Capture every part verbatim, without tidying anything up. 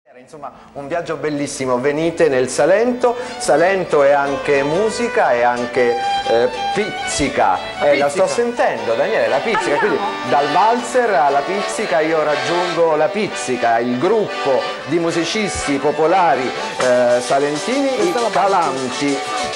Insomma, un viaggio bellissimo, venite nel Salento, Salento è anche musica e anche eh, pizzica, la, eh, la sto sentendo Daniele, la pizzica, quindi dal valzer alla pizzica io raggiungo la pizzica, il gruppo di musicisti popolari eh, salentini, i Calanti.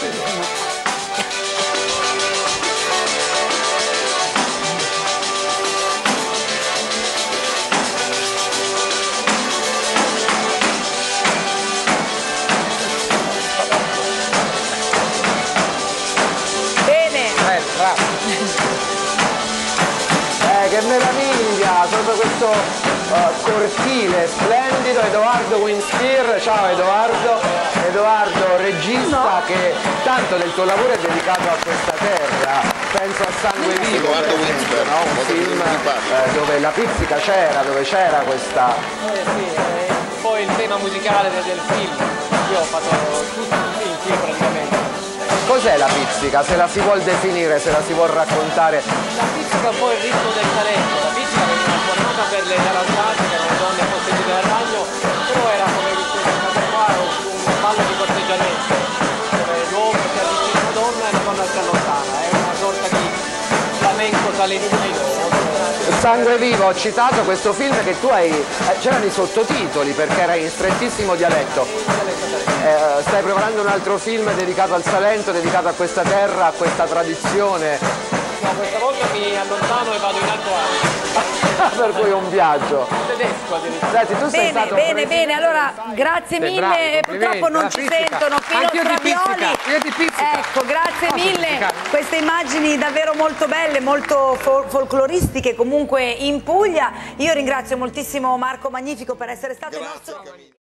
Eh, che meraviglia, proprio questo uh, cortile splendido. Edoardo Winspir, ciao Edoardo, Edoardo regista no. che tanto del tuo lavoro è dedicato a questa terra, penso a Sangue Vivo, Edoardo Winspir, no? Un film eh, dove la pizzica c'era, dove c'era questa... Eh sì, è un po' il tema musicale del, del film, io ho fatto tutto il film qui praticamente. Cos'è la pizzica? Se la si vuol definire, se la si vuol raccontare? La pizzica è un po' il ritmo del Salento, la pizzica veniva suonata per le ragazze, che erano donne possedute dal ragno, però era come questa qua, un ballo di corteggiamento, dove l'uomo si avvicina alla donna e la donna si allontana, è una sorta di flamenco salentino. Sangue Vivo, ho citato questo film che tu hai, eh, c'erano i sottotitoli perché era in strettissimo dialetto. Eh, stai preparando un altro film dedicato al Salento, dedicato a questa terra, a questa tradizione? No, questa volta mi allontano e vado in Alto Adige. Per cui è un viaggio. Tedesco addirittura. Senti, tu sei bene, stato bene, bene, allora grazie mille, bravi, purtroppo non ci sentono, Pino Stravioli. Ecco, grazie Posso mille, pizzicare? queste immagini davvero molto belle, molto fol folcloristiche comunque in Puglia. Io ringrazio moltissimo Marco Magnifico per essere stato il nostro...